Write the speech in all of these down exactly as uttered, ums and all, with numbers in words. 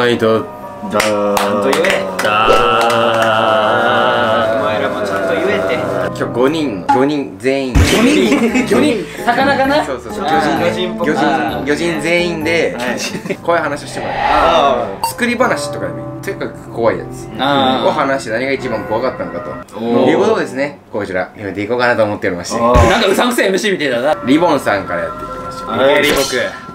はいとだーちゃんと言えだーお前らもちゃんと言えて。 今日ごにんごにん全員ごにんごにん魚かな。 そうそうそう魚人魚人魚人全員で怖い話をしてもらう。作り話とかでもいい、とにかく怖いやつを話して何が一番怖かったのかということをですね、こちらやめていこうかなと思っておりまして、 なんかうさんくせえ エムシー みたいだな。 リボンさんからやっていきましょう。リボク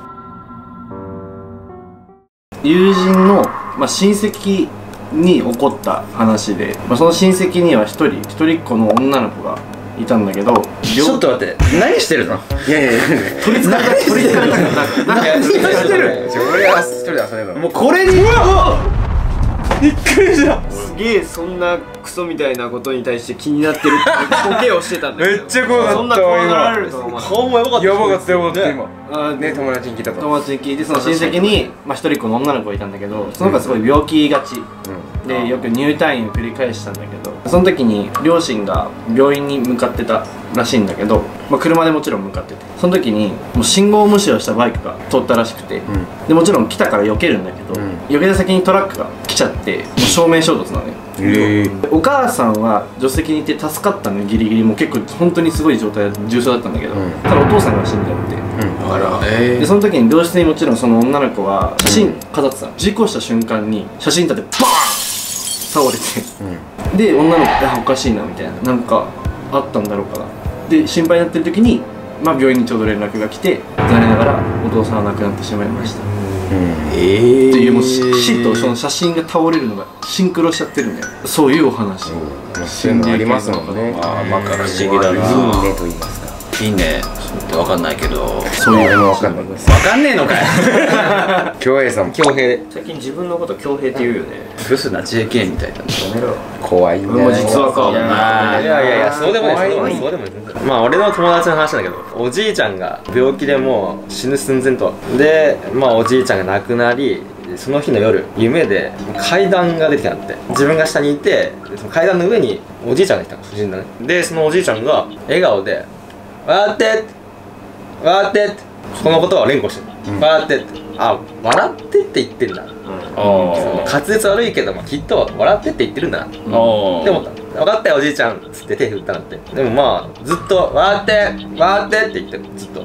友人の、まあ、親戚に起こった話で、まあ、その親戚には一人一人っ子の女の子がいたんだけど、 ちょっと待って、何してるの？ いやいやいや取りつかれた取りつかれたから何してる？俺は一人で遊んでるの。 もうこれにびっくりした。 すげえそんなクソみたいなことに対して気になってるってボケをしてたんだけど、 めっちゃ怖かった。 そんな怖がられるとは思わなかった。 顔もやばかった。 やばかったやばかった今。 あね、友達に聞いたと。 友達に聞いて、その親戚に、まあ、一人っ子の女の子がいたんだけど、その子はすごい病気がちでよく入退院を繰り返したんだけど、その時に両親が病院に向かってたらしいんだけど、まあ、車でもちろん向かってて、その時にもう信号無視をしたバイクが通ったらしくて、うん、でもちろん来たから避けるんだけど、うん、避けた先にトラックが来ちゃってもう正面衝突なのよ。お母さんは助手席にいて助かったのよ、ギリギリ。もう結構本当にすごい状態で重傷だったんだけど、うん、ただお父さんが死んじゃって、うん、あら、えー、でその時に病室にもちろんその女の子は写真飾ってたの。事故した瞬間に写真立てバーン倒れて、うん、で女の子がおかしいなみたいな、なんかあったんだろうかなで心配になってる時に、まあ、病院にちょうど連絡が来て、残念ながらお父さんは亡くなってしまいました。うん、えーっていう、もう死とその写真が倒れるのがシンクロしちゃってるんだよ。そういうお話。 そういうのありますもんね。 ああ、まあから不思議だな。 いいねと言いますか。 いいねってわかんないけど、 そういうのわかんないです。 わかんねえのかよ。 恭平さんも恭平。 最近自分のこと恭平って言うよね。 ブスな ジェーケー みたいだね。 怖いね。 もう実はか。 いやいやいや、そうでもない、そうでもない、そうでもない。まあ俺の友達の話なんだけど、おじいちゃんが病気でもう死ぬ寸前と。で、まあおじいちゃんが亡くなり、その日の夜夢で階段が出てきたんだって。自分が下にいて、その階段の上におじいちゃんがいたの、夫人だね。でそのおじいちゃんが笑顔で「笑って」「笑って」ってこの言葉を連呼してる、うん、笑ってって、あ、笑ってって言ってるんだ、うん、滑舌悪いけど、まあ、きっと笑ってって言ってるんだなって思った。分かったよおじいちゃんっつって手振ったんだって。でもまあずっと「笑って笑って」って言ってる、ずっと、うん、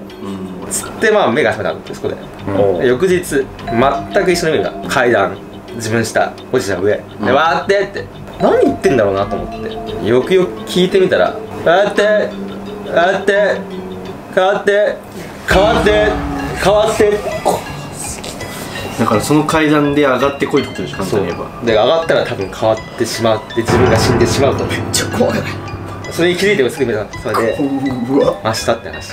つってまあ目が覚めたんですそこで、うん、翌日全く一緒の夢が階段、自分下、おじいちゃん上で「笑って」って何言ってんだろうなと思ってよくよく聞いてみたら「笑って笑って変わって変わって変わって」 だからその階段で上がってこいってことでしょ、簡単に言えば。 で上がったら多分変わってしまって自分が死んでしまうと。めっちゃ怖い。それに気づいてもすぐ見た。それで明日って話。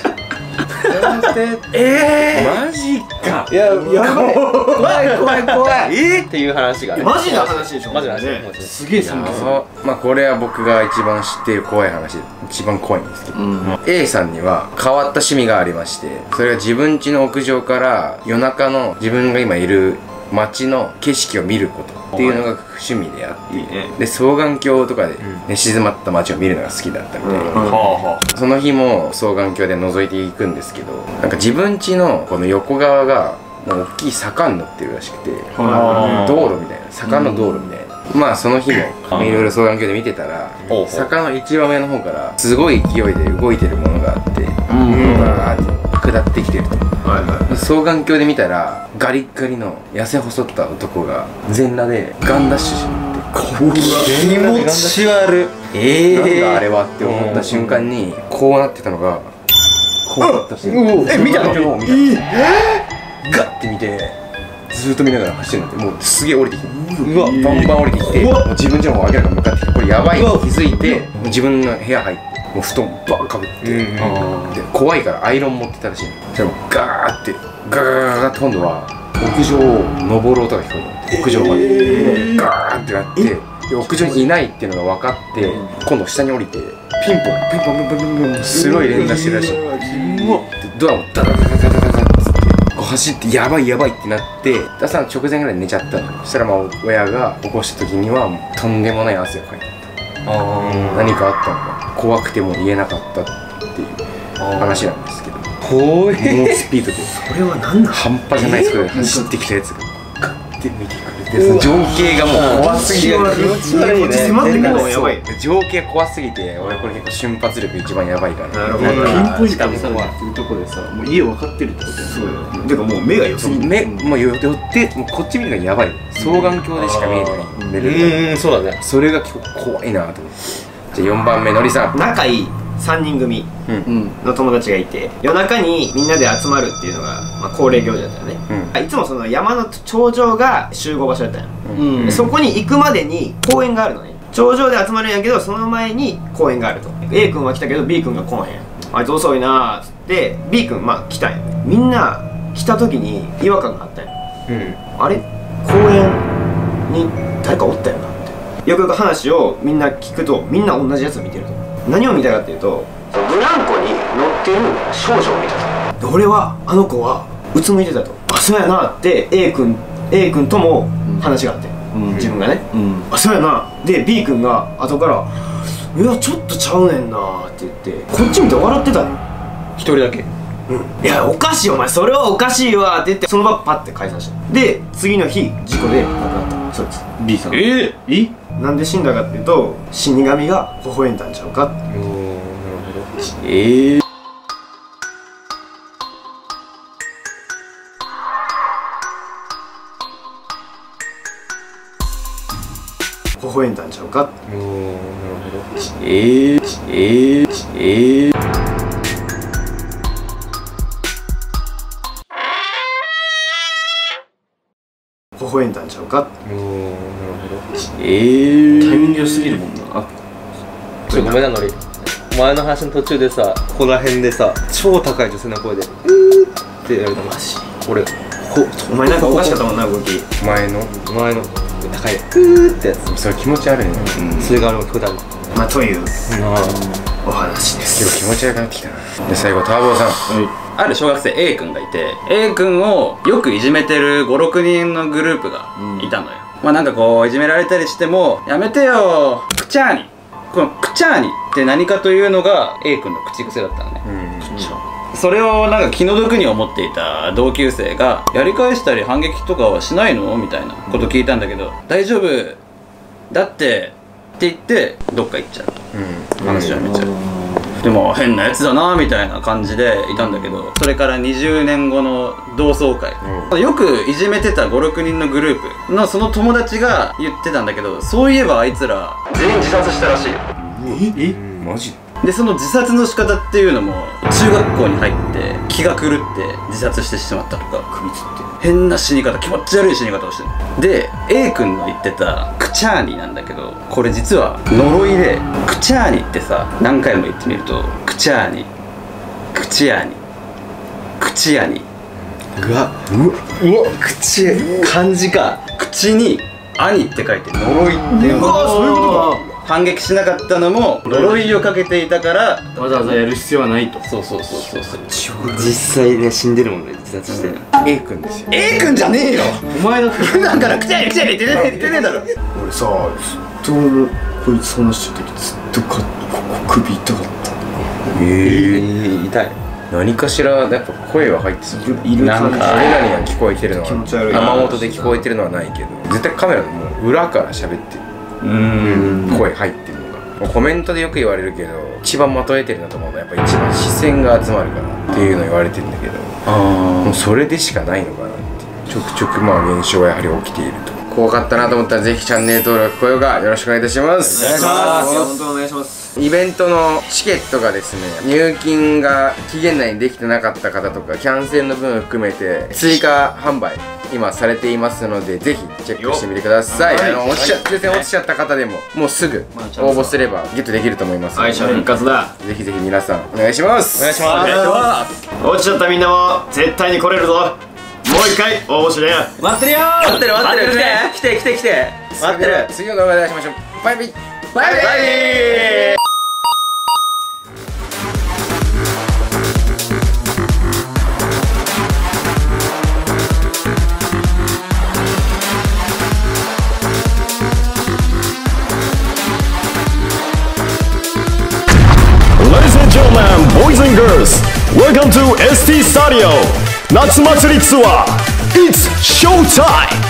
ええマジか。いや、やばい、怖い怖い怖い。 えっていう話がマジな話でしょ。 マジな話。 すげえそんな。 まあこれは僕が一番知っている怖い話、一番怖いんですけど、 A さんには変わった趣味がありまして、それが自分家の屋上から夜中の自分が今いる街の景色を見ることっていうのが趣味であって、で双眼鏡とかで寝静まった街を見るのが好きだったみたいで、その日も双眼鏡で覗いていくんですけど、なんか自分家のこの横側がもう大きい坂に乗ってるらしくて、道路みたいな、坂の道路みたいな。まあその日もいろいろ双眼鏡で見てたら、坂の一番上の方からすごい勢いで動いてるものがあって、バーって下ってきてると。双眼鏡で見たらガリッガリの痩せ細った男が全裸でガンダッシュして気持ち悪い。 ええなんだあれはって思った瞬間にこうなってたのがこうなったし、 え見たの？ ガッて見てずっと見ながら走るんだって、もうすげえ降りてきて、うわバンバン降りてきて、もう自分家の方明らかに向かってきて、これやばいって気づいて自分の部屋入ってもう布団バーかぶって、で怖いからアイロン持ってたらしいの。じゃあもうガーってガーガーって今度は屋上を登る音が聞こえる、屋上までガーってなって、で屋上にいないっていうのが分かって、今度下に降りてピンポンピンポンピンポンピンポン白い連打してるらしい。ドアをダダダダダダダダッつってこう走ってやばいやばいってなって、朝の直前ぐらいに寝ちゃったの。そしたらまあ親が起こした時にはもうとんでもない汗をかいてた。何かあったのか怖くても言えなかったっていう話なんですけど、 怖い。 猛スピードでそれは何なの？ 半端じゃないスピードで走ってきたやつがガッてって見てくれて、その情景がもう怖すぎて、 気持ち悪いね。 迫ってくるのやばい。 情景怖すぎて、俺これ結構瞬発力一番やばいから。 なるほど。ピンポイントにされてるとこでさ、もう家分かってるってことや。そうよ。てかもう目が良すぎる。 目もう寄ってもうこっち見るのがやばい。双眼鏡でしか見えないレベル。 うん、そうだね。 それが結構怖いなと思って。じゃあよんばんめのりさん。 仲いいさんにん組の友達がいて、夜中にみんなで集まるっていうのが、まあ、恒例行事だったよね、うん、いつもその山の頂上が集合場所だったよ、うん、そこに行くまでに公園があるのね。頂上で集まるんやけど、その前に公園があると。 A 君は来たけど B 君が来へん、あいつ遅いなーっつって B 君まあ来たんや。みんな来た時に違和感があったんや、うん、あれ公園に誰かおったよなって。よくよく話をみんな聞くと、みんな同じやつを見てると。何を見たかっていうと、ブランコに乗ってる少女を見たと。俺はあの子はうつむいてたと。あ、そうやなって A 君 A 君とも話があって、うん、自分がね、うん、あ、そうやな。で B 君が後から「いやちょっとちゃうねんな」って言ってこっち見て笑ってたの。 一人だけ。 うん、いやおかしい、お前それはおかしいわって言って、その場パッて解散した。で次の日事故で亡くなった。そうです B さん。 えー、 えなんで死んだかっていうと、死神が微笑んだんちゃうかって。 おー、なるほど。ええー、 微笑んだんちゃうかって。 おー、なるほど。えー、えー、えー、 微笑んだんちゃうかって。 おー、なるほど。えー、 タイミング良すぎるもんな。あ、 ちょごめんなのり。前の話の途中でさ、ここら辺でさ、超高い女性の声で「うー」ってやるの。マジ俺こお前なんかおかしかったもんな動き。 前の前の高い「うー」ってやつ。 それ気持ち悪いね。 それがあれも聞こえたの。 まあというお話です。 結構気持ち悪くなってきたな。で最後ターボーさん。 ある小学生 A 君がいて、 A 君をよくいじめてるごろくにんのグループがいたのよ、うん、まあなんかこういじめられたりしても「やめてよクチャーニ」、このクチャーニって何かというのが A 君の口癖だったのね、うん、それをなんか気の毒に思っていた同級生が「やり返したり反撃とかはしないの?」みたいなこと聞いたんだけど「大丈夫だって」って言ってどっか行っちゃう、うん、話をやめちゃう、でも変なやつだなみたいな感じでいたんだけど、それからにじゅうねんごの同窓会、うん、よくいじめてたごろくにんのグループのその友達が言ってたんだけど、そういえばあいつら全員自殺したらしいよ。 ええマジでその自殺の仕方っていうのも、中学校に入って気が狂って自殺してしまったとか、首つって変な死に方、気持ち悪い死に方をしてる。で A 君の言ってたクチャーニなんだけど、これ実は呪いで、クチャーニってさ何回も言ってみるとクチャーニ、クチアニ、クチアニ、うわうわ口、漢字か、口に兄って書いて呪いっていう。うわそういうことか。反撃しなかったのも呪いをかけていたから、 わざわざやる必要はないと。 そうそうそうそうそう。 実際ね死んでるもんね、自殺して。 A 君ですよ。 A 君じゃねえよ、 お前だって普段からクチャリクチャリって言ってねえだろ。 俺さずっとこいつ話してた時ずっとかここ首痛かった。 ええー、痛い。 何かしらやっぱ声は入ってそう。 いるなんか俺らには聞こえてるのは気持ち悪い生音で聞こえてるのはないけど、絶対カメラのもう裏から喋ってる。 うーん、 声入ってるのがコメントでよく言われるけど、一番まとえてるなと思うのはやっぱ一番視線が集まるからっていうの言われてるんだけど、もうそれでしかないのかなっていう、ちょくちょくまあ現象はやはり起きていると。怖かったなと思ったらぜひチャンネル登録高評価よろしくお願いいたします。 お願いします。本当お願いします。 イベントのチケットがですね、入金が期限内にできてなかった方とかキャンセルの分を含めて追加販売今されていますので、ぜひチェックしてみてください。あの落ちちゃ抽選落ちちゃった方でももうすぐ応募すればゲットできると思いますので、 愛車復活だ。 ぜひぜひ皆さんお願いします。 お願いします。 落ちちゃったみんなも絶対に来れるぞ。もう一回応募しね。待ってるよ。 待ってる待ってる、来て来て来て待ってる。 次の動画でお会いしましょう。バイビーバイバイ。 Ladies and gentlemen, boys and girls, welcome to エスティー Studio 夏祭りツアー It's Showtime!